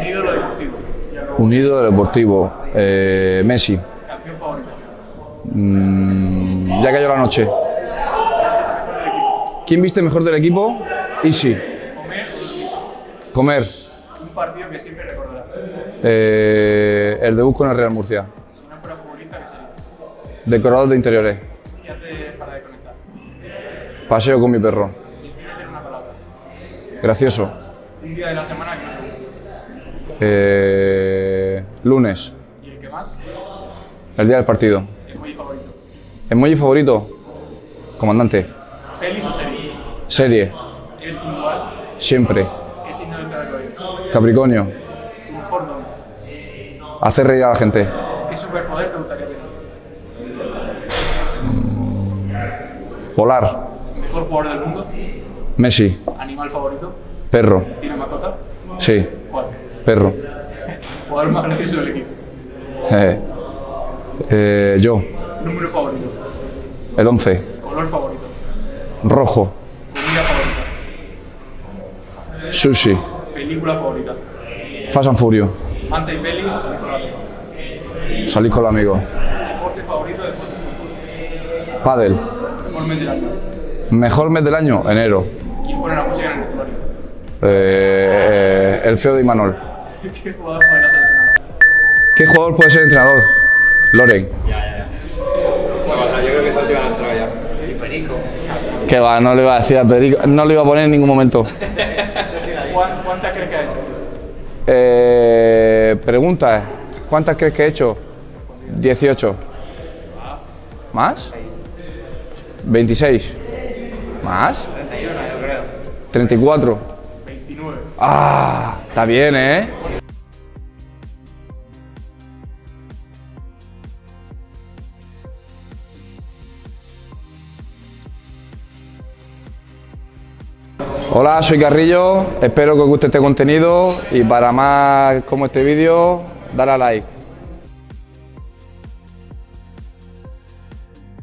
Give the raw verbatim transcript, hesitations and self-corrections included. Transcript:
Un ídolo deportivo. Un ídolo deportivo. Eh, Messi. Canción favorita. Mm, ya cayó la noche. ¿Quién viste mejor del equipo? Easy. Comer o dormir. Comer. Un partido que siempre recordarás. Eh, el debut con el Real Murcia. Si no fuera futbolista, ¿qué sería? Decorador de interiores. ¿Qué haces para desconectar? Paseo con mi perro. Defínete en una palabra. Gracioso. Un día de la semana que no te guste. Eh, lunes. ¿Y el que más? El día del partido. Emoji favorito. ¿Emoji favorito? Comandante. ¿Pelis o series? Serie. ¿Eres puntual? Siempre. ¿Qué signo del zodiaco eres? Capricornio. ¿Tu mejor don? Hacer reír a la gente. ¿Qué superpoder te gustaría tener? Volar. ¿Mejor jugador del mundo? Messi. ¿Animal favorito? Perro. ¿Tienes mascota? Sí. ¿Cuál? Perro. ¿Jugador más gracioso del equipo? Eh, eh, yo. ¿Número favorito? El once. ¿Color favorito? Rojo. ¿Comida favorita? Sushi. ¿Película favorita? Fast and Furious. ¿Manta y peli o salir con la amigo? Salir con los amigos. ¿Deporte favorito? ¿Deporte de fútbol? Pádel. ¿Mejor mes del año? Mejor mes del año, enero. ¿Quién pone la música en el vestuario? Eh, eh, el feo de Imanol. ¿Qué jugador podrá ser entrenador? ¿Qué jugador puede ser entrenador? Loren. Yo creo que esa última la entrada ya. Y Perico. Que va, no le iba a decir a Perico, no lo iba a poner en ningún momento. ¿Cuán- ¿Cuántas crees que ha hecho? Eh, pregunta, ¿cuántas crees que he hecho? dieciocho. ¿Más? veintiséis. ¿Más? treinta y uno, yo creo. treinta y cuatro. veintinueve. Ah, está bien, ¿eh? Hola, soy Carrillo, espero que os guste este contenido y para más como este vídeo, dale a like.